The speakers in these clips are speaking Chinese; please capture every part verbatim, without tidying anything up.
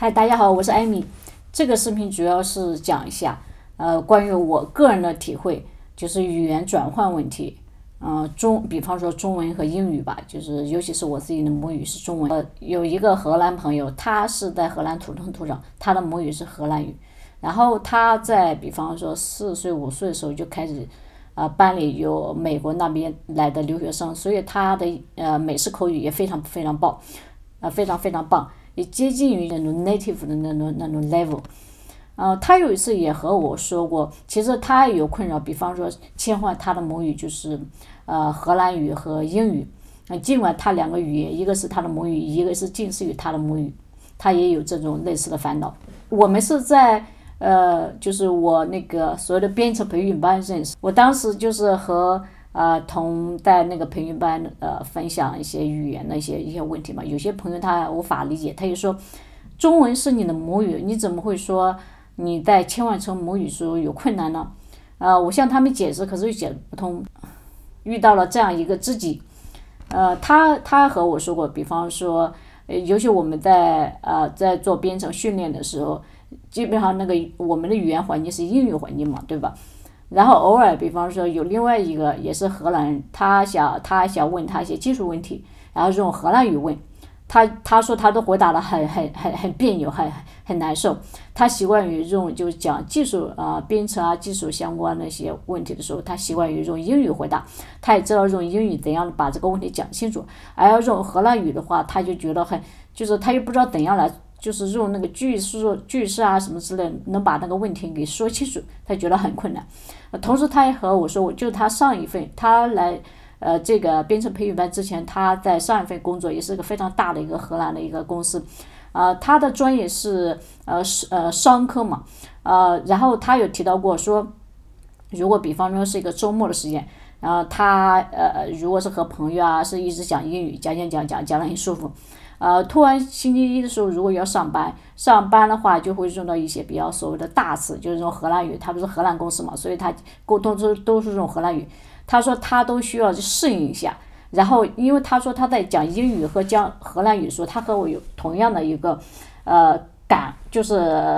嗨，大家好，我是艾米。这个视频主要是讲一下，呃，关于我个人的体会，就是语言转换问题。嗯、呃，中，比方说中文和英语吧，就是尤其是我自己的母语是中文。呃，有一个荷兰朋友，他是在荷兰土生土长，他的母语是荷兰语。然后他在比方说四岁五岁的时候就开始，呃，班里有美国那边来的留学生，所以他的呃美式口语也非常非常棒，呃，非常非常棒。也接近于那种 native 的那种那种 level， 呃，他有一次也和我说过，其实他也有困扰，比方说切换他的母语就是呃荷兰语和英语，呃，尽管他两个语言，一个是他的母语，一个是近似于他的母语，他也有这种类似的烦恼。我们是在呃，就是我那个所谓的编程培训班认识，我当时就是和。呃，同在那个培训班呃分享一些语言的一些一些问题嘛，有些朋友他无法理解，他就说，中文是你的母语，你怎么会说你在切换成母语时候有困难呢？呃，我向他们解释，可是又解不通，遇到了这样一个知己，呃，他他和我说过，比方说，呃，尤其我们在呃在做编程训练的时候，基本上那个我们的语言环境是英语环境嘛，对吧？然后偶尔，比方说有另外一个也是荷兰人，他想他想问他一些技术问题，然后用荷兰语问他，他说他都回答的很很很很别扭，很很难受。他习惯于用就是讲技术啊、呃、编程啊技术相关的一些问题的时候，他习惯于用英语回答，他也知道用英语怎样把这个问题讲清楚。而要用荷兰语的话，他就觉得很就是他又不知道怎样来。就是用那个句式、句式啊什么之类，能把那个问题给说清楚，他觉得很困难。呃，同时他也和我说，我就他上一份，他来呃这个编程培训班之前，他在上一份工作也是个非常大的一个荷兰的一个公司，呃，他的专业是呃呃商科嘛，呃，然后他有提到过说，如果比方说是一个周末的时间。然后他呃，如果是和朋友啊，是一直讲英语，讲讲讲讲讲得很舒服。呃，突然星期一的时候，如果要上班，上班的话就会用到一些比较所谓的大词，就是用荷兰语。他不是荷兰公司嘛，所以他沟通都都是用荷兰语。他说他都需要去适应一下。然后，因为他说他在讲英语和讲荷兰语的时候，他和我有同样的一个呃感，就是。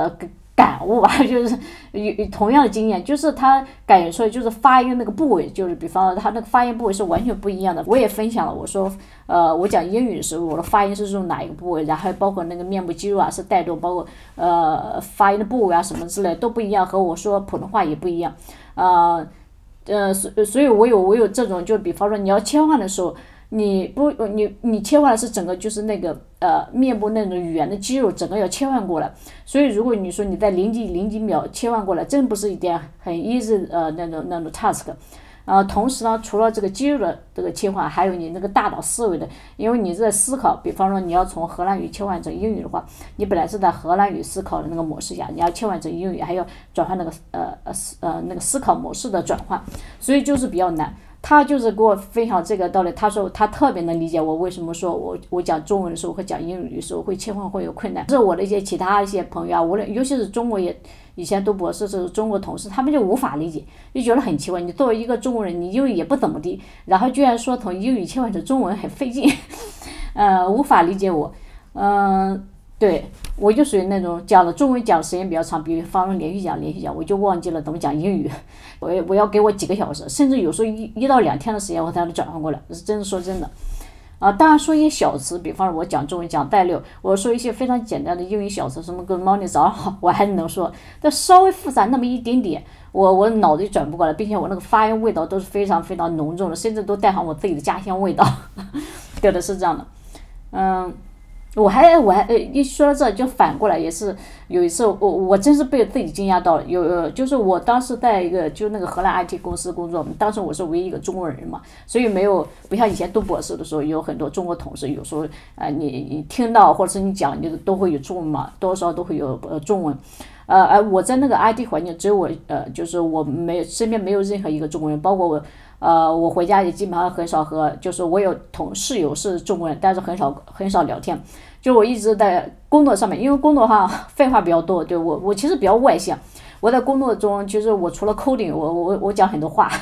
感悟吧，就是有同样的经验，就是他感觉出来，就是发音那个部位，就是比方说他那个发音部位是完全不一样的。我也分享了，我说，呃，我讲英语的时候，我的发音是用哪一个部位，然后包括那个面部肌肉啊是带动，包括呃发音的部位啊什么之类都不一样，和我说普通话也不一样，呃呃，所所以我有我有这种，就比方说你要切换的时候。你不，你你切换的是整个就是那个呃面部那种语言的肌肉，整个要切换过来。所以如果你说你在零几零几秒切换过来，真不是一件很 easy 呃那种那种 task。然后同时呢，除了这个肌肉的这个切换，还有你那个大脑思维的，因为你在思考，比方说你要从荷兰语切换成英语的话，你本来是在荷兰语思考的那个模式下，你要切换成英语，还要转换那个呃呃呃那个思考模式的转换，所以就是比较难。他就是给我分享这个道理，他说他特别能理解我为什么说我我讲中文的时候和讲英语的时候会切换会有困难。是我的一些其他一些朋友啊，无论尤其是中国也以前读博士是中国同事，他们就无法理解，就觉得很奇怪。你作为一个中国人，你英语也不怎么地，然后居然说从英语切换成中文很费劲，呃，无法理解我，嗯、呃。对，我就属于那种讲的中文讲的时间比较长，比如方说连续讲连续讲，我就忘记了怎么讲英语。我我要给我几个小时，甚至有时候一一到两天的时间我才能转换过来，是真的说真的。啊，当然说一些小词，比方说我讲中文讲带六，我说一些非常简单的英语小词，什么 Good morning 早上好，我还能说，但稍微复杂那么一点点，我我脑子就转不过来，并且我那个发音味道都是非常非常浓重的，甚至都带上我自己的家乡味道，对的是这样的，嗯。我还我还呃一说到这就反过来也是有一次我我真是被自己惊讶到了，有呃就是我当时在一个就那个荷兰 I T 公司工作，当时我是唯一一个中国人嘛，所以没有不像以前读博士的时候有很多中国同事，有时候呃你你听到或者是你讲你都会有中文嘛，多少都会有呃中文。呃，而我在那个 I T 环境，只有我，呃，就是我没身边没有任何一个中国人，包括我，呃，我回家也基本上很少和，就是我有同室友是中国人，但是很少很少聊天，就我一直在工作上面，因为工作上废话比较多，对我我其实比较外向，我在工作中其实我除了 coding，我我我讲很多话，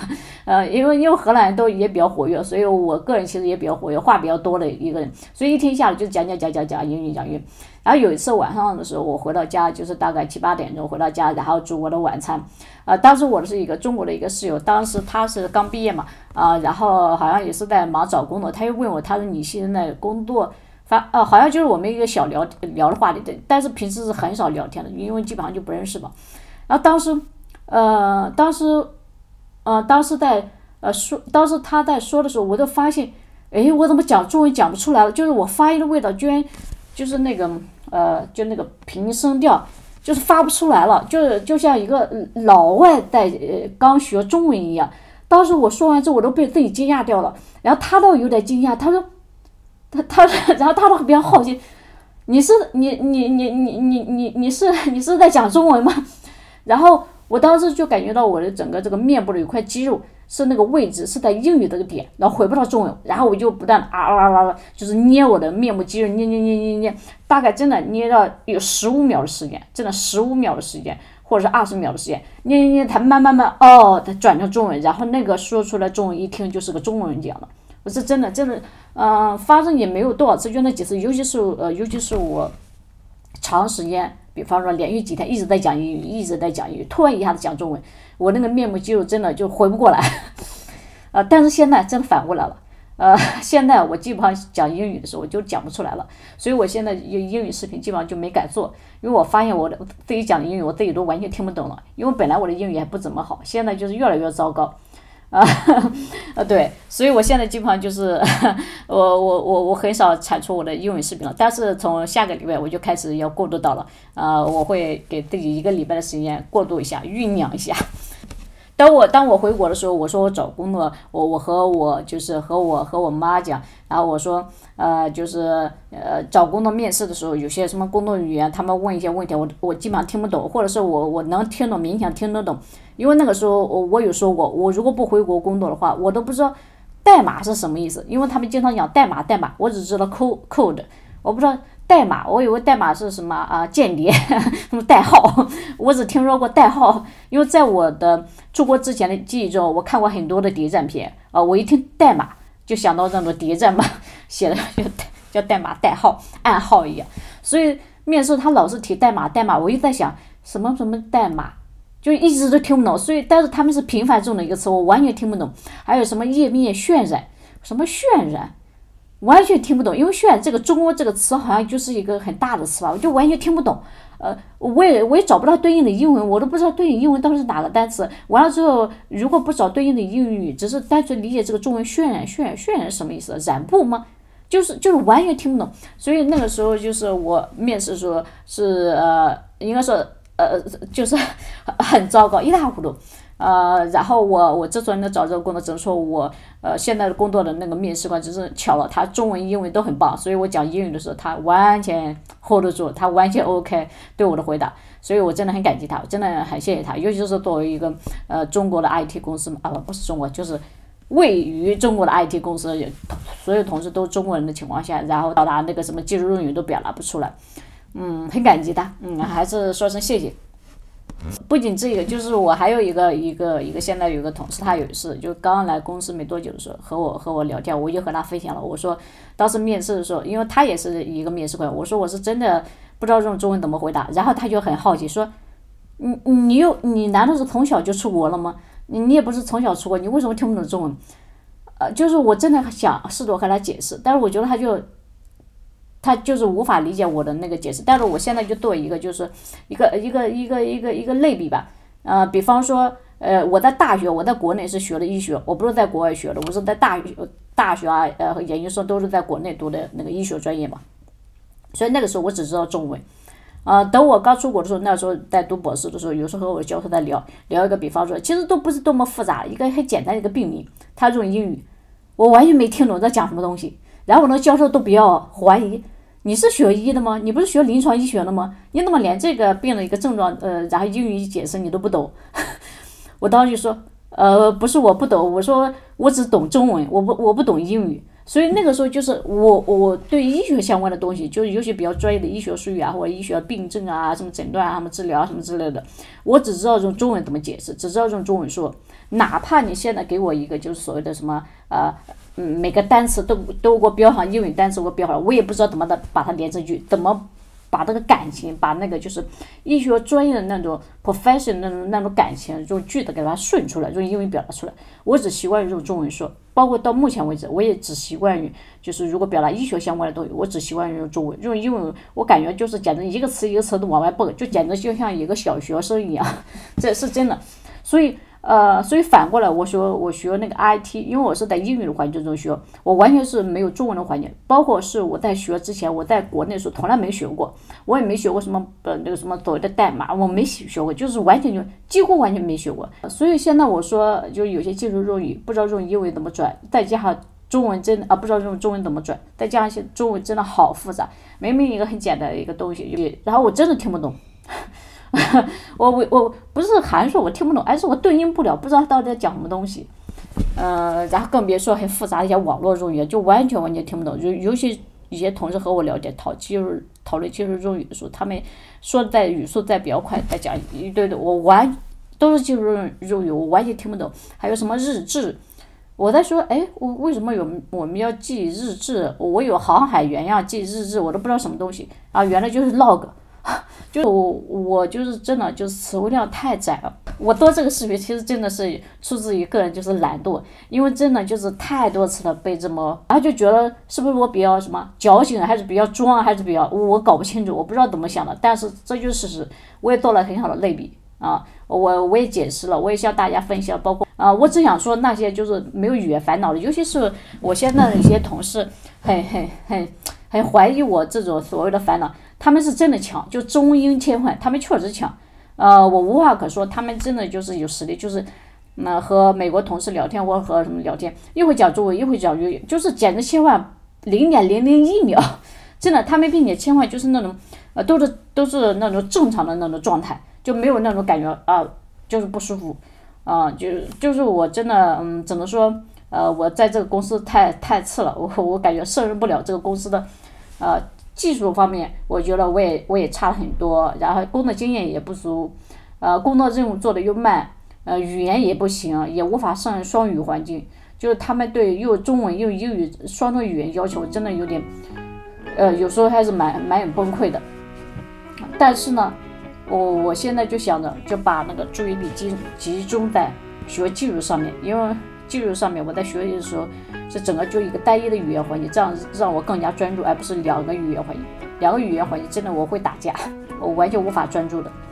呃，因为因为荷兰人都也比较活跃，所以我个人其实也比较活跃，话比较多的一个人，所以一天下来就讲讲讲讲讲英语讲英语。然后有一次晚上的时候，我回到家，就是大概七八点钟回到家，然后煮我的晚餐。呃，当时我是一个中国的一个室友，当时他是刚毕业嘛，啊、呃，然后好像也是在忙找工作，他又问我，他说你现在工作，反呃好像就是我们一个小聊聊的话题，但是平时是很少聊天的，因为基本上就不认识嘛。然后当时，呃，当时，呃，当时在呃说，当时他在说的时候，我就发现，哎，我怎么讲中文讲不出来了？就是我发音的味道居然就是那个呃，就那个平声调，就是发不出来了，就是就像一个老外在呃刚学中文一样。当时我说完之后，我都被自己惊讶掉了。然后他倒有点惊讶，他说，他他，然后他倒比较好奇，你是你你你你你你你是你是在讲中文吗？然后我当时就感觉到我的整个这个面部的有块肌肉是那个位置是在英语这个点，然后回不到中文，然后我就不断啊啊啊啊，就是捏我的面部肌肉，捏捏捏捏捏，大概真的捏到有十五秒的时间，真的十五秒的时间，或者是二十秒的时间，捏捏捏，才慢慢慢哦，它转成中文，然后那个说出来中文一听就是个中文人讲的，我是真的真的，嗯、呃，发生也没有多少次，就那几次，尤其是呃，尤其是我长时间。比方说连续几天一直在讲英语，一直在讲英语，突然一下子讲中文，我那个面部肌肉真的就回不过来，呃，但是现在真的反过来了，呃，现在我基本上讲英语的时候我就讲不出来了，所以我现在英语视频基本上就没敢做，因为我发现我的自己讲的英语我自己都完全听不懂了，因为本来我的英语还不怎么好，现在就是越来越糟糕。啊，呃，对，所以我现在基本上就是我我我我很少产出我的英语视频了，但是从下个礼拜我就开始要过渡到了，呃，我会给自己一个礼拜的时间过渡一下，酝酿一下。当我当我回国的时候，我说我找工作，我我和我就是和我和我妈讲，然后我说呃就是呃找工作面试的时候，有些什么工作语言，他们问一些问题，我我基本上听不懂，或者是我我能听懂，勉强听得懂，因为那个时候我我有说过，我如果不回国工作的话，我都不知道代码是什么意思，因为他们经常讲代码代码，我只知道 code code，我不知道。代码，我以为代码是什么啊？间谍，什么代号？我只听说过代号，因为在我的出国之前的记忆中，我看过很多的谍战片啊。我一听代码，就想到那种谍战嘛，写的就叫代码、代号、暗号一样。所以面试他老是提代码、代码，我一直在想什么什么代码，就一直都听不懂。所以，但是他们是频繁中的一个词，我完全听不懂。还有什么页面渲染，什么渲染？完全听不懂，因为渲染这个中国这个词好像就是一个很大的词吧，我就完全听不懂。呃，我也我也找不到对应的英文，我都不知道对应英文到底是哪个单词。完了之后，如果不找对应的英语，只是单纯理解这个中文渲染，渲染渲染是什么意思？染布吗？就是就是完全听不懂。所以那个时候就是我面试说是呃，应该说呃就是很糟糕，一塌糊涂。呃，然后我我之所以能找这个工作，只能说我呃现在的工作的那个面试官只是巧了，他中文英文都很棒，所以我讲英语的时候他完全 hold 得住，他完全 OK 对我的回答，所以我真的很感激他，我真的很谢谢他，尤其是作为一个呃中国的 I T 公司啊，不是中国，就是位于中国的 I T 公司，所有同事都是中国人的情况下，然后到达那个什么技术用语都表达不出来，嗯，很感激他，嗯，还是说声谢谢。不仅这个，就是我还有一个一个一个现在有个同事，他有一次就刚来公司没多久的时候和我和我聊天，我就和他分享了，我说当时面试的时候，因为他也是一个面试官，我说我是真的不知道这种中文怎么回答，然后他就很好奇说，你你又你难道是从小就出国了吗？你你也不是从小出国，你为什么听不懂中文？呃，就是我真的想试图和他解释，但是我觉得他就。他就是无法理解我的那个解释，但是我现在就做一个，就是一个一个一个一个一个类比吧，呃，比方说，呃，我在大学，我在国内是学的医学，我不是在国外学的，我是在大学大学啊，呃，和研究生都是在国内读的那个医学专业嘛，所以那个时候我只知道中文，呃，等我刚出国的时候，那时候在读博士的时候，有时候和我的教授在聊聊一个，比方说，其实都不是多么复杂，一个很简单的一个病名，他用英语，我完全没听懂在讲什么东西。然后我那个教授都比较怀疑，你是学医的吗？你不是学临床医学的吗？你怎么连这个病的一个症状，呃，然后英语解释你都不懂？我当时就说，呃，不是我不懂，我说我只懂中文，我不我不懂英语。 所以那个时候就是我我对医学相关的东西，就是有些比较专业的医学术语啊，或者医学病症啊，什么诊断啊，什么治疗啊，什么之类的，我只知道用中文怎么解释，只知道用中文说。哪怕你现在给我一个就是所谓的什么呃嗯每个单词都都给我标好，英语单词给我标好，我也不知道怎么的把它连成句，怎么把这个感情，把那个就是医学专业的那种 profession 那种那种感情，用句子给它顺出来，用英语表达出来。我只习惯于用中文说，包括到目前为止，我也只习惯于就是如果表达医学相关的东西，我只习惯于用中文，用英文我感觉就是简直一个词一个词的往外蹦，就简直就像一个小学生一样，这是真的。所以。呃，所以反过来，我学我学那个 I T， 因为我是在英语的环境中学，我完全是没有中文的环境，包括是我在学之前，我在国内的时候从来没学过，我也没学过什么呃那个什么所谓的代码，我没学过，就是完全就几乎完全没学过。所以现在我说，就有些技术用语不知道用英文怎么转，再加上中文真的啊不知道用中文怎么转，再加上一些中文真的好复杂，明明一个很简单的一个东西，然后我真的听不懂。我我我不是函数我听不懂，而是我对应不了，不知道他到底在讲什么东西。呃，然后更别说很复杂的一些网络用语，就完全完全听不懂。就尤其一些同事和我聊天讨技术讨论技术用语的时候，他们说在语速在比较快，在讲一堆的，我完都是技术用语，我完全听不懂。还有什么日志，我在说，哎，我为什么有我们要记日志？我有航海员要记日志，我都不知道什么东西啊，原来就是 log。就我我就是真的就是词汇量太窄了。我做这个视频其实真的是出自于个人就是懒惰，因为真的就是太多次了被这么，然后就觉得是不是我比较什么矫情，还是比较装，还是比较我搞不清楚，我不知道怎么想的。但是这就是事实，我也做了很好的类比啊，我我也解释了，我也向大家分享，包括啊，我只想说那些就是没有语言烦恼的，尤其是我现在的一些同事，很很很很怀疑我这种所谓的烦恼。他们是真的强，就中英切换，他们确实强，呃，我无话可说，他们真的就是有实力，就是那、呃、和美国同事聊天，或和什么聊天，一会讲中文，一会讲粤语，就是简直切换零点零零一秒，真的，他们并且切换就是那种呃都是都是那种正常的那种状态，就没有那种感觉啊、呃，就是不舒服啊、呃，就就是我真的嗯，只能说呃，我在这个公司太太次了，我我感觉胜任不了这个公司的呃。技术方面，我觉得我也我也差了很多，然后工作经验也不足，呃，工作任务做的又慢，呃，语言也不行，也无法胜任双语环境。就是他们对又中文又英语双种语言要求真的有点，呃，有时候还是蛮蛮有崩溃的。但是呢，我我现在就想着就把那个注意力集集中在学技术上面，因为技术上面我在学习的时候。是整个就一个单一的语言环境，这样让我更加专注，而不是两个语言环境。两个语言环境真的我会打架，我完全无法专注的。